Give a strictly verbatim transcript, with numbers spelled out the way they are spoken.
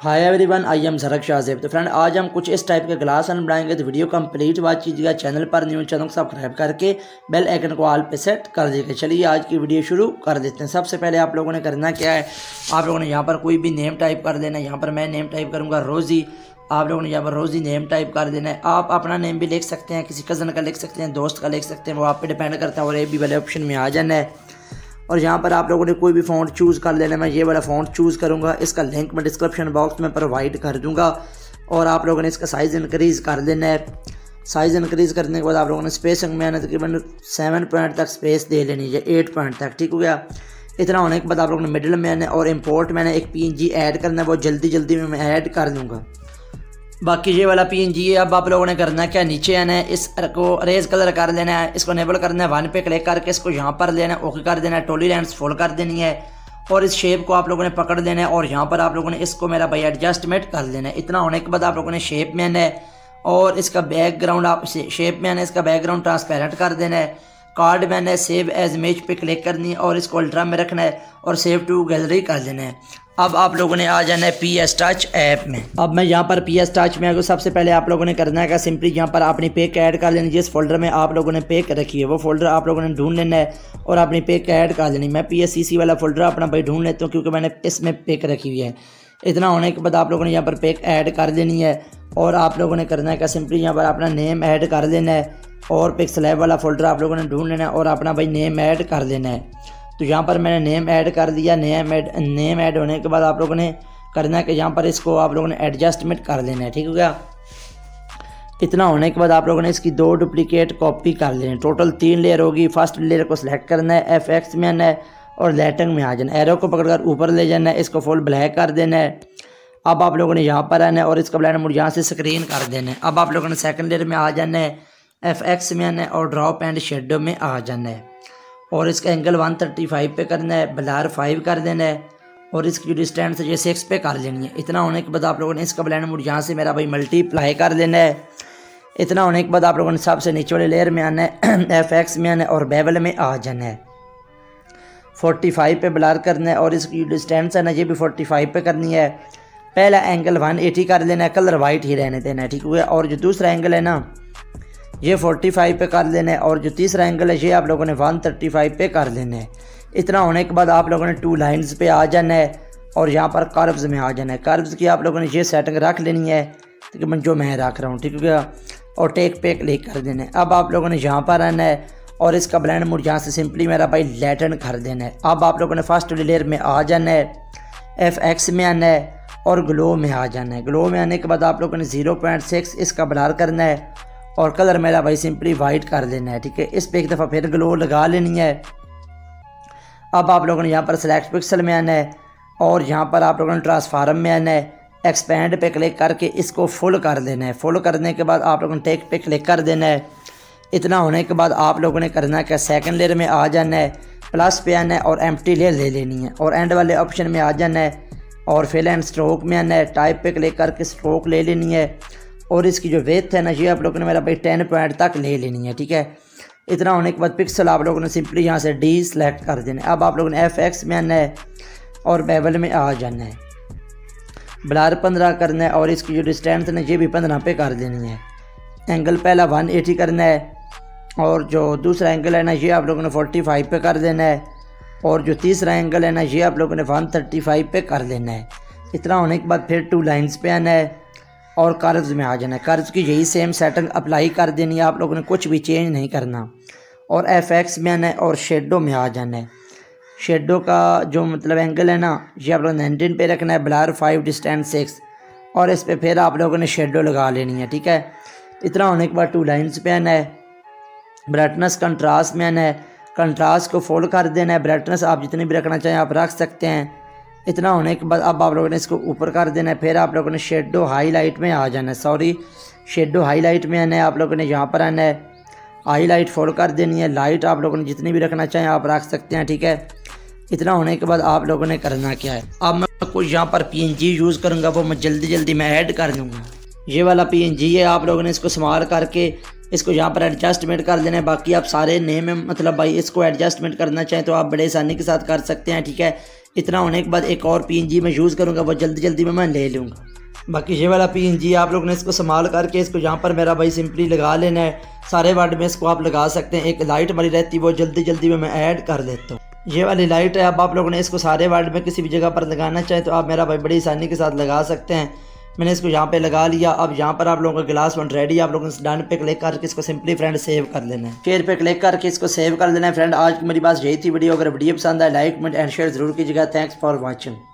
Hi everyone, I am सरक शाहजेब। तो friend, आज हम कुछ इस टाइप के ग्लास अन बनाएंगे। तो वीडियो कंप्लीट वॉच कीजिएगा। चैनल पर न्यू चैनल को सब्सक्राइब करके बेल आइकन को ऑल पे सेट कर दीजिएगा। चलिए आज की वीडियो शुरू कर देते हैं। सबसे पहले आप लोगों ने करना क्या है, आप लोगों ने यहाँ पर कोई भी नेम टाइप कर देना है। यहाँ पर मैं नेम टाइप करूँगा रोज़ी। आप लोगों ने यहाँ पर रोज़ी नेम टाइप कर देना है। आप अपना नेम भी लिख सकते हैं, किसी कज़न का लिख सकते हैं, दोस्त का लिख सकते हैं, वो आप पे डिपेंड करता है। और ए बी वाले ऑप्शन में आ जाना है। और यहाँ पर आप लोगों ने कोई भी फ़ॉन्ट चूज़ कर लेना है। मैं ये वाला फ़ॉन्ट चूज़ करूँगा। इसका लिंक मैं डिस्क्रिप्शन बॉक्स में प्रोवाइड कर दूँगा। और आप लोगों ने इसका साइज़ इंक्रीज़ कर देना है। साइज़ इंक्रीज़ करने के बाद आप लोगों ने स्पेसिंग में आना तकरीबन सेवन पॉइंट तक स्पेस दे लेनी है, एट पॉइंट तक। ठीक हो गया। इतना होने के बाद आप लोगों ने मिडिल में आना है और इम्पोर्ट मैंने एक पी एन जी ऐड करना है। वो जल्दी जल्दी में मैं ऐड कर दूँगा। बाकी ये वाला पी एन जी है। अब आप लोगों ने करना क्या, नीचे आना है, इस को रेज कलर कर लेना है, इसको इनेबल करना है, वन पे क्लिक करके इसको यहाँ पर लेना है, ओके कर देना है, टॉलरेंस फुल कर देनी है। और इस शेप को आप लोगों ने पकड़ लेना है और यहाँ पर आप लोगों ने इसको मेरा भाई एडजस्टमेंट कर लेना है। इतना होने के बाद आप लोगों ने शेप में आना है और इसका बैकग्राउंड आप शेप में आना है, इसका बैकग्राउंड ट्रांसपेरेंट कर देना है। कार्ड में आना है, सेव एज इमेज पे क्लिक करनी है और इसको अल्ट्रा में रखना है और सेव टू गैलरी कर देना है। अब आप लोगों ने आ जाना है पी एस टच ऐप में। अब मैं यहाँ पर पी एस टच में आगे सबसे पहले आप लोगों ने करना है कि सिंपली यहाँ पर अपनी पेक ऐड कर लेनी। जिस फोल्डर में आप लोगों ने पेक रखी है वो फोल्डर आप लोगों ने ढूंढ लेना है और अपनी पेक ऐड कर लेनी। मैं पी एस सी सी वाला फोल्डर अपना भाई ढूंढ लेता हूँ क्योंकि मैंने इसमें पेक रखी हुई है। इतना होने के बाद आप लोगों ने यहाँ पर पेक ऐड कर देनी है और आप लोगों ने करना है कि सिंपली यहाँ पर अपना नेम ऐड कर देना है और पिक स्लैब वाला फोल्डर आप लोगों ने ढूंढ लेना है और अपना भाई नेम ऐड कर देना है। तो यहाँ पर मैंने नेम ऐड कर दिया। नेम ऐड नेम ऐड होने के बाद आप लोगों ने करना है कि यहाँ पर इसको आप लोगों ने एडजस्टमेंट कर लेना है। ठीक हो गया। इतना होने के बाद आप लोगों ने इसकी दो डुप्लीकेट कॉपी कर लेनी है। टोटल तीन लेयर होगी। फर्स्ट लेयर को सिलेक्ट करना है, एफ एक्स में आना है और लाइटिंग में आ जाना है। एरो को पकड़कर ऊपर ले जाना है, इसको फुल ब्लैक कर देना है। अब आप लोगों ने यहाँ पर आना है और इसका ब्लेंड मोड यहाँ से स्क्रीन कर देना है। अब आप लोगों ने सेकंड लेयर में आ जाना है, एफ एक्स में आना है और ड्रॉप एंड शेडो में आ जाना है और इसका एंगल वन थर्टी फाइव पे करना है, ब्लर फाइव कर देना है और इसकी जो डिस्टेंस है ये सिक्स पे कर लेनी है। इतना होने के बाद आप लोगों ने इसका ब्लेंड मोड यहाँ से मेरा भाई मल्टीप्लाई कर देना है। इतना होने के बाद आप लोगों ने सबसे नीचे वाले लेयर में आना है, एफ एक्स में आना है और बेवल में आ जाना है। फोर्टी फाइव पे ब्लर करना है और इसकी डिस्टेंस है ना ये भी फोर्टी फाइव पे करनी है। पहला एंगल वन एटी कर लेना है, कलर वाइट ही रहने देना है। ठीक हो गया। और जो दूसरा एंगल है ना ये फोर्टी फाइव पे कर लेना है और जो तीसरा एंगल है ये आप लोगों ने वन थर्टी फाइव पे कर लेना है। इतना होने के बाद आप लोगों ने टू लाइंस पे आ जाना है और यहाँ पर कर्व्स में आ जाना है। कर्व्स की आप लोगों ने ये सेटिंग रख लेनी है तकरीबन जो मैं रख रहा हूँ। ठीक हो गया। और टेक पे क्लिक कर देना है। अब आप लोगों ने यहाँ पर आना है और इसका ब्लेंड मोड यहाँ से सिंपली मेरा भाई लैटन कर देना है। अब आप लोगों ने फर्स्ट लेयर में आ जाना है, एफ एक्स में आना है और ग्लो में आ जाना है। ग्लो में आने के बाद आप लोगों ने जीरो पॉइंट सिक्स इसका ब्लर करना है और कलर मेरा भाई सिंपली वाइट कर देना है। ठीक है। इस पे एक दफ़ा फिर ग्लो लगा लेनी है। अब आप लोगों ने यहाँ पर सेलेक्ट पिक्सल में आना है और यहाँ पर आप लोगों ने ट्रांसफार्म में आना है, एक्सपेंड पे क्लिक करके इसको फुल कर देना है। फुल करने के बाद आप लोगों ने टेक पे क्लिक कर देना है। इतना होने के बाद आप लोगों ने करना है कि सेकंड लेयर में आ जाना है, प्लस पे आना है और एम्प्टी लेयर ले लेनी है और एंड वाले ऑप्शन में आ जाना है और फिल एंड स्ट्रोक में आना है। टाइप पे क्लिक करके स्ट्रोक ले लेनी है और इसकी जो वेथ है ना ये आप लोगों ने मेरा भाई टेन पॉइंट तक ले लेनी है। ठीक है। इतना होने के बाद पिक्सल आप लोगों ने सिंपली यहाँ से डी सेलेक्ट कर देना है। अब आप लोगों ने एफ एक्स में आना है और बेवल में आ जाना है, ब्लर पंद्रह करना है और इसकी जो डिस्टेंस है ना ये भी पंद्रह पे कर देनी है। एंगल पहला वन एटी करना है और जो दूसरा एंगल है ना ये आप लोगों ने फोर्टी फाइव पे कर देना है और जो तीसरा एंगल है ना ये आप लोगों ने वन थर्टी फाइव पे कर देना है। इतना होने के बाद फिर टू लाइन्स पे आना है और कर्व्स में आ जाना है। कर्व्स की यही सेम सेटिंग अप्लाई कर देनी है। आप लोगों ने कुछ भी चेंज नहीं करना और एफ एक्स में आना है और शेडो में आ जाना है। शेडो का जो मतलब एंगल है ना ये आप लोगों ने नाइनटीन पे रखना है, ब्लर फाइव, डिस्टेंस सिक्स और इस पर फिर आप लोगों ने शेडो लगा लेनी है। ठीक है। इतना होने के बाद टू लाइन्स पे आना है, ब्राइटनेस कंट्रास्ट में आना है, कंट्रास्ट को फुल कर देना है। ब्राइटनेस आप जितनी भी रखना चाहें आप रख सकते हैं। इतना होने के बाद अब आप लोगों ने इसको ऊपर कर देना है। फिर आप लोगों ने शेडो हाईलाइट में आ जाना है, सॉरी शेडो हाईलाइट में आना है। आप लोगों ने यहाँ पर आना है, हाईलाइट फुल कर देनी है। लाइट आप लोगों ने जितनी भी रखना चाहें आप रख सकते हैं। ठीक है। इतना होने के बाद आप लोगों ने करना क्या है, अब मैं कुछ यहाँ पर पी एन जी यूज़ करूँगा वो मैं जल्दी जल्दी मैं ऐड कर दूँगा। ये वाला पी एन जी है। आप लोगों ने इसको स्मॉल करके इसको यहाँ पर एडजस्टमेंट कर देना है। बाकी आप सारे नेम में मतलब भाई इसको एडजस्टमेंट करना चाहें तो आप बड़े आसानी के साथ कर सकते हैं, ठीक है। इतना होने के बाद एक और पीएनजी मैं यूज़ करूँगा, वो जल्दी जल्दी में मैं ले लूँगा। बाकी ये वाला पीएनजी आप लोगों ने इसको संभाल करके इसको यहाँ पर मेरा भाई सिंपली लगा लेना है। सारे वर्ड में इसको आप लगा सकते हैं। एक लाइट वाली रहती है वो जल्दी जल्दी में मैं ऐड कर देता हूँ। ये वाली लाइट है। अब आप लोगों ने इसको सारे वर्ड में किसी भी जगह पर लगाना चाहे तो आप मेरा भाई बड़ी आसानी के साथ लगा सकते हैं। मैंने इसको यहाँ पे लगा लिया। अब यहाँ पर आप लोगों का ग्लास वन रेडी। आप लोगों ने डन पे क्लिक करके इसको सिंपली फ्रेंड सेव कर लेना है। शेयर पे क्लिक करके इसको सेव कर लेना है। फ्रेंड आज की मेरी बात यही थी वीडियो। अगर वीडियो पसंद आए लाइक कमेंट एंड शेयर जरूर कीजिएगा। Thanks for watching.